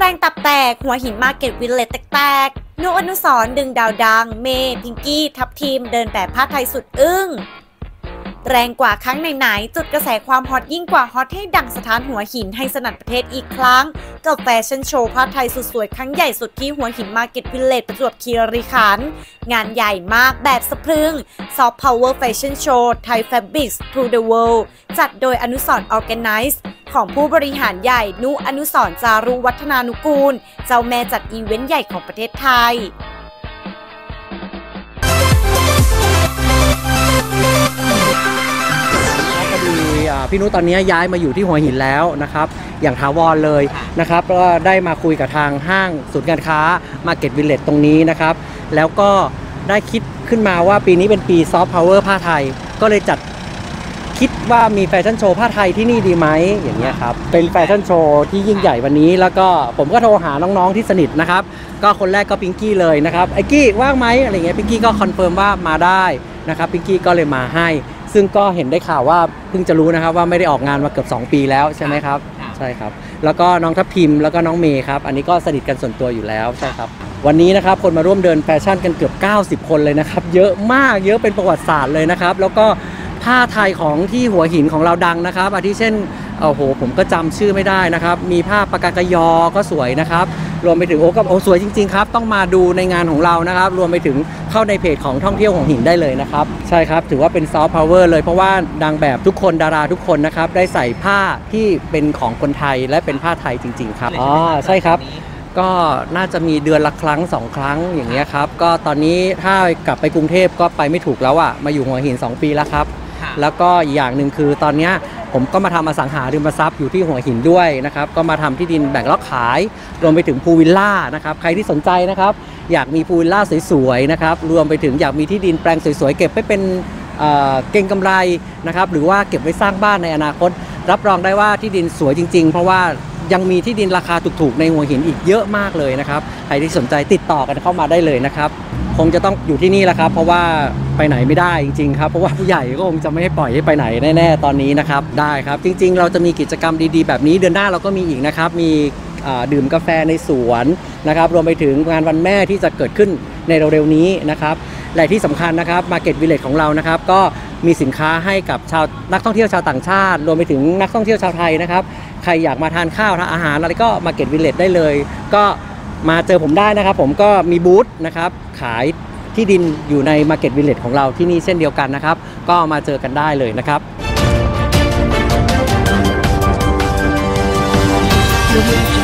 งตับแตกหัวหินมาร์เก็ตวิลเลจแตกนุกอนุสรณ์ดึงดาวดังเมย์พิงกี้ทับทีมเดินแบบผ้าไทยสุดอึ้งแรงกว่าครั้งไหนๆจุดกระแสความฮอตยิ่งกว่าฮอตให้ดังสถานหัวหินให้สนั่นประเทศอีกครั้งกับแฟชั่นโชว์ผ้าไทยสุดสวยครั้งใหญ่สุดที่หัวหินมาร์เก็ตวิลเลจประจวบคีรีขันธ์งานใหญ่มากแบบสะพรึง Soft Power Fashion Show Thai Fabrics to the World จัดโดยอนุสรณ์ Organize ของผู้บริหารใหญ่นุอนุสรณ์จารุวัฒนานุกูลเจ้าแม่จัดอีเวนต์ใหญ่ของประเทศไทยพี่นุตอนนี้ย้ายมาอยู่ที่หัวหินแล้วนะครับอย่างถาวรเลยนะครับก็ได้มาคุยกับทางห้างศูนย์การค้า Market Village ตรงนี้นะครับแล้วก็ได้คิดขึ้นมาว่าปีนี้เป็นปีซอฟต์พาวเวอร์ผ้าไทยก็เลยจัดคิดว่ามีแฟชั่นโชว์ผ้าไทยที่นี่ดีไหมอย่างเงี้ยครับเป็นแฟชั่นโชว์ที่ยิ่งใหญ่วันนี้แล้วก็ผมก็โทรหาน้องๆที่สนิทนะครับก็คนแรกก็พิงกี้เลยนะครับไอ้กี้ว่างไหมอะไรเงี้ยพิงกี้ก็คอนเฟิร์มว่ามาได้นะครับพิงกี้ก็เลยมาให้ซึ่งก็เห็นได้ข่าวว่าเพิ่งจะรู้นะครับว่าไม่ได้ออกงานมาเกือบ2 ปีแล้วใช่ไหมครับใช่ครับแล้วก็น้องทัพทิมแล้วก็น้องเมย์ครับอันนี้ก็สนิทกันส่วนตัวอยู่แล้วใช่ครับวันนี้นะครับคนมาร่วมเดินแฟชั่นกันเกือบ90 คนเลยนะครับเยอะมากเยอะเป็นประวัติศาสตร์เลยนะครับแล้วก็ผ้าไทยของที่หัวหินของเราดังนะครับอาทิเช่นโอ้โหผมก็จำชื่อไม่ได้นะครับมีผ้าปากากยอก็สวยนะครับรวมไปถึงโอ้สวยจริงๆครับต้องมาดูในงานของเรานะครับรวมไปถึงเข้าในเพจของท่องเที่ยวหัวหินได้เลยนะครับใช่ครับถือว่าเป็นซอฟต์พาวเวอร์เลยเพราะว่าดังแบบทุกคนดาราทุกคนนะครับได้ใส่ผ้าที่เป็นของคนไทยและเป็นผ้าไทยจริงๆครับอ๋อใช่ครับก็น่าจะมีเดือนละครั้ง2 ครั้งอย่างเงี้ยครับก็ตอนนี้ถ้ากลับไปกรุงเทพก็ไปไม่ถูกแล้วอะมาอยู่หัวหิน2 ปีแล้วครับแล้วก็อีกอย่างหนึ่งคือตอนนี้ผมก็มาทำอสังหาริมทรัพย์อยู่ที่หัวหินด้วยนะครับก็มาทำที่ดินแบ่งล็อกขายรวมไปถึงพูลวิลล่านะครับใครที่สนใจนะครับอยากมีพูลวิลล่าสวยๆนะครับรวมไปถึงอยากมีที่ดินแปลงสวยๆเก็บไว้เป็นเก็งกำไรนะครับหรือว่าเก็บไว้สร้างบ้านในอนาคตรับรองได้ว่าที่ดินสวยจริงๆเพราะว่ายังมีที่ดินราคาถูกๆในหัวหินอีกเยอะมากเลยนะครับใครที่สนใจติดต่อกันเข้ามาได้เลยนะครับคงจะต้องอยู่ที่นี่แหละครับเพราะว่าไปไหนไม่ได้จริงๆครับเพราะว่าผู้ใหญ่ก็คงจะไม่ให้ปล่อยให้ไปไหนแน่ๆตอนนี้นะครับได้ครับจริงๆเราจะมีกิจกรรมดีๆแบบนี้เดือนหน้าเราก็มีอีกนะครับมีดื่มกาแฟในสวนนะครับรวมไปถึงงานวันแม่ที่จะเกิดขึ้นในเร็วๆนี้นะครับและที่สำคัญนะครับ Market Village ของเรานะครับก็มีสินค้าให้กับนักท่องเที่ยวชาวต่างชาติรวมไปถึงนักท่องเที่ยวชาวไทยนะครับใครอยากมาทานข้าวทานอาหารอะไรก็ Market Village ได้เลยก็มาเจอผมได้นะครับผมก็มีบูธนะครับขายที่ดินอยู่ใน Market Village ของเราที่นี่เช่นเดียวกันนะครับก็มาเจอกันได้เลยนะครับ